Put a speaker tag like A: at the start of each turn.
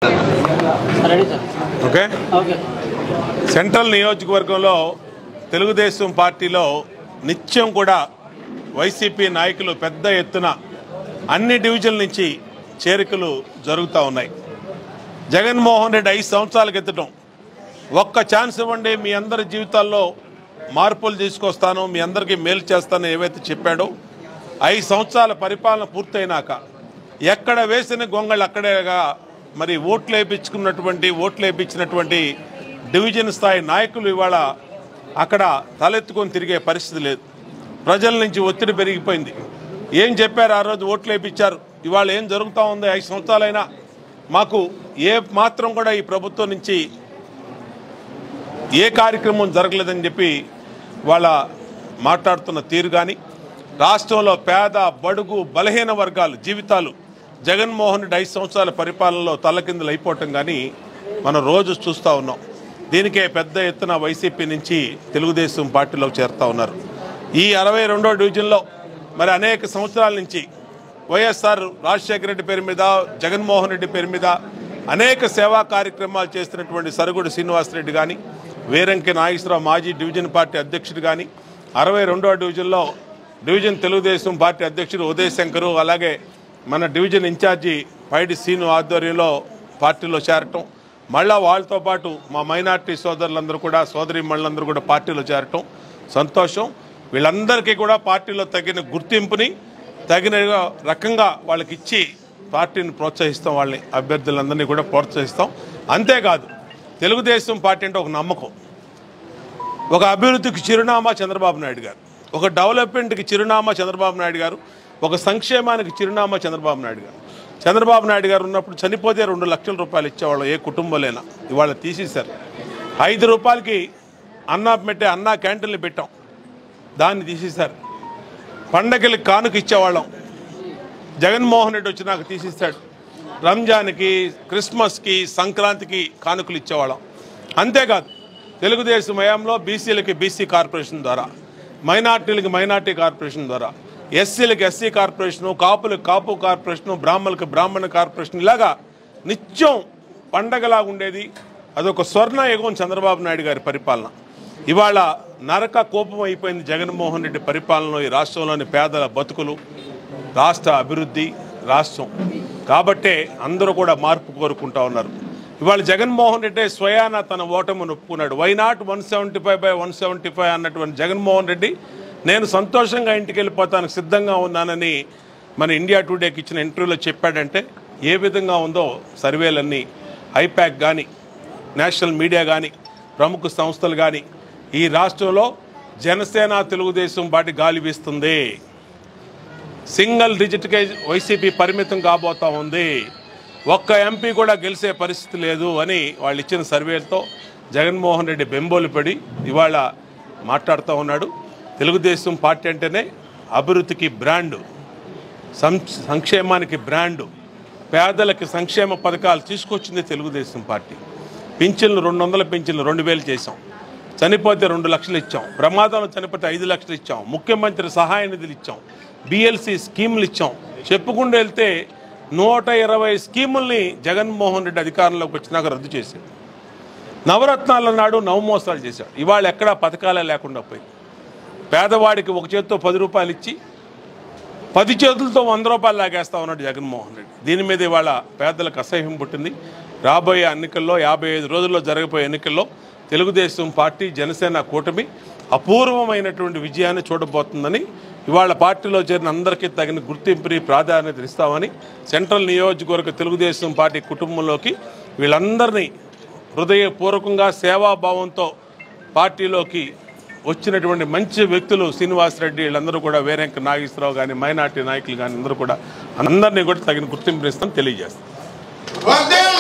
A: Okay central నియోజకవర్గంలో తెలుగుదేశం పార్టీలో నిత్యం కూడా వైసీపీ నాయకులు పెద్ద ఎత్తున అన్ని డివిజన్ల నుంచి చేరికలు జరుగుతూ ఉన్నాయి. జగన్మోహన్ రెడ్డి 5 సంవత్సరాల క్రితం ఒక్క ఛాన్స్ ఇవ్వండి, మీ అందరి జీవితాల్లో మార్పులు తీసుకొస్తాను, మీ అందరికీ మేలు చేస్తాను ఏవైతే చెప్పాడో 5 సంవత్సరాల పరిపాలన పూర్తయినాక ఎక్కడ వేసిన గొంగళ్ళు అక్కడేగా మరి ఓట్లు వేయించినటువంటి డివిజన్ స్థాయి నాయకులు ఇవాళ అక్కడ తలెత్తుకొని తిరిగే పరిస్థితి లేదు. ప్రజల నుంచి ఒత్తిడి పెరిగిపోయింది. ఏం చెప్పారు ఆ రోజు ఓట్లు వేయించారు, ఇవాళ ఏం జరుగుతూ ఉంది? 5 సంవత్సరాలైనా మాకు ఏ మాత్రం కూడా ఈ ప్రభుత్వం నుంచి ఏ కార్యక్రమం జరగలేదని చెప్పి వాళ్ళ మాట్లాడుతున్న తీరు కానీ, రాష్ట్రంలో పేద బడుగు బలహీన వర్గాల జీవితాలు జగన్మోహన్ రెడ్డి 5 సంవత్సరాల పరిపాలనలో తల్లకిందులు అయిపోవటం కానీ మనం రోజు చూస్తూ ఉన్నాం. దీనికే పెద్ద ఎత్తున వైసీపీ నుంచి తెలుగుదేశం పార్టీలోకి చేరుతూ ఉన్నారు. ఈ 62వ డివిజన్లో మరి అనేక సంవత్సరాల నుంచి వైఎస్ఆర్ రాజశేఖర రెడ్డి పేరు మీద, జగన్మోహన్ రెడ్డి పేరు మీద అనేక సేవా కార్యక్రమాలు చేస్తున్నటువంటి సరుగుడు శ్రీనివాసరెడ్డి కానీ, వేరంకి నాగేశ్వరరావు మాజీ డివిజన్ పార్టీ అధ్యక్షుడు కానీ, 62వ డివిజన్లో డివిజన్ తెలుగుదేశం పార్టీ అధ్యక్షుడు ఉదయ్ శంకరు, అలాగే మన డివిజన్ ఇన్ఛార్జి పైడి సీను ఆధ్వర్యంలో పార్టీలో చేరటం, మళ్ళా వాళ్ళతో పాటు మా మైనార్టీ సోదరులందరూ కూడా సోదరీమణులందరూ కూడా పార్టీలో చేరటం సంతోషం. వీళ్ళందరికీ కూడా పార్టీలో తగిన గుర్తింపుని తగిన రకంగా వాళ్ళకి ఇచ్చి పార్టీని ప్రోత్సహిస్తాం, వాళ్ళని అభ్యర్థులందరినీ కూడా ప్రోత్సహిస్తాం. అంతేకాదు తెలుగుదేశం పార్టీ అంటే ఒక నమ్మకం, ఒక అభివృద్ధికి చిరునామా చంద్రబాబు నాయుడు గారు, ఒక డెవలప్మెంట్కి చిరునామా చంద్రబాబు నాయుడు గారు, ఒక సంక్షేమానికి చిరునామా చంద్రబాబు నాయుడు గారు. చంద్రబాబు నాయుడు గారు ఉన్నప్పుడు చనిపోతే 2 లక్షల రూపాయలు ఇచ్చేవాళ్ళు ఏ కుటుంబంలోనైనా, ఇవాళ తీసేశారు. 5 రూపాయలకి అన్నా క్యాంటీన్లు పెట్టాం, దాన్ని తీసేశారు. పండగలకి కానుక ఇచ్చేవాళ్ళం, జగన్మోహన్ రెడ్డి వచ్చి నాకు తీసేశాడు. రంజాన్కి, క్రిస్మస్కి, సంక్రాంతికి కానుకలు ఇచ్చేవాళ్ళం. అంతేకాదు తెలుగుదేశం హయాంలో బీసీలకి బీసీ కార్పొరేషన్ ద్వారా, మైనార్టీలకి మైనార్టీ కార్పొరేషన్ ద్వారా, ఎస్సీలకి ఎస్సీ కార్పొరేషను, కాపులకు కాపు కార్పొరేషను, బ్రాహ్మణులకు బ్రాహ్మణ కార్పొరేషన్, ఇలాగా నిత్యం పండగలాగా ఉండేది. అదొక స్వర్ణ యుగం చంద్రబాబు నాయుడు గారి పరిపాలన. ఇవాళ నరక కోపం అయిపోయింది జగన్మోహన్ రెడ్డి పరిపాలనలో. ఈ రాష్ట్రంలోని పేదల బతుకులు, రాష్ట్ర అభివృద్ధి, రాష్ట్రం కాబట్టే అందరూ కూడా మార్పు కోరుకుంటా ఉన్నారు. ఇవాళ జగన్మోహన్ రెడ్డి స్వయాన తన ఓటమిని ఒప్పుకున్నాడు. వై నాట్ 175/175 అన్నటువంటి జగన్మోహన్ రెడ్డి నేను సంతోషంగా ఇంటికి వెళ్ళిపోతానికి సిద్ధంగా ఉన్నానని మన ఇండియా టుడేకి ఇచ్చిన ఇంటర్వ్యూలో చెప్పాడంటే ఏ విధంగా ఉందో సర్వేలన్నీ ఐపాక్ కానీ, నేషనల్ మీడియా కానీ, ప్రముఖ సంస్థలు కానీ ఈ రాష్ట్రంలో జనసేన తెలుగుదేశం పార్టీ గాలి వీస్తుంది. సింగిల్ డిజిట్కే వైసీపీ పరిమితం కాబోతా ఉంది. ఒక్క ఎంపీ కూడా గెలిచే పరిస్థితి లేదు అని వాళ్ళు ఇచ్చిన సర్వేలతో జగన్మోహన్ రెడ్డి బెంబోలు పడి ఇవాళ మాట్లాడుతూ ఉన్నాడు. తెలుగుదేశం పార్టీ అంటేనే అభివృద్ధికి బ్రాండు, సంక్షేమానికి బ్రాండు, పేదలకి సంక్షేమ పథకాలు తీసుకొచ్చింది తెలుగుదేశం పార్టీ. పింఛన్లు 200 పింఛన్లు 2000 చేసాం, చనిపోతే 2 లక్షలు ఇచ్చాం, ప్రమాదంలో చనిపోతే 5 లక్షలు ఇచ్చాం, ముఖ్యమంత్రి సహాయ నిధులు ఇచ్చాం, బిఎల్సి స్కీములు ఇచ్చాం. చెప్పుకుంటూ వెళ్తే 120 స్కీముల్ని జగన్మోహన్ రెడ్డి అధికారంలోకి వచ్చినాక రద్దు చేశాడు. నవరత్నాల నాడు నవమోసాలు చేశాడు. ఇవాళ ఎక్కడా పథకాలే లేకుండా పోయింది. పేదవాడికి ఒక చేతితో 10 రూపాయలు ఇచ్చి 10 చేతులతో 100 రూపాయలు లాగేస్తా ఉన్నాడు జగన్మోహన్ రెడ్డి. దీని మీద ఇవాళ పేదలకు అసహ్యం పుట్టింది. రాబోయే ఎన్నికల్లో 55 రోజుల్లో జరగబోయే ఎన్నికల్లో తెలుగుదేశం పార్టీ జనసేన కూటమి అపూర్వమైనటువంటి విజయాన్ని చూడబోతుందని, ఇవాళ పార్టీలో చేరిన అందరికీ తగిన గుర్తింపుని ప్రాధాన్యత ఇస్తామని, సెంట్రల్ నియోజకవర్గ తెలుగుదేశం పార్టీ కుటుంబంలోకి వీళ్ళందరినీ హృదయపూర్వకంగా సేవాభావంతో పార్టీలోకి వచ్చినటువంటి మంచి వ్యక్తులు శ్రీనివాసరెడ్డి వీళ్ళందరూ కూడా, వేరంకి నాగేశ్వరరావు కానీ, మైనార్టీ నాయకులు కానీ అందరూ కూడా అందరినీ కూడా తగిన గుర్తింపునిస్తామని తెలియజేస్తారు.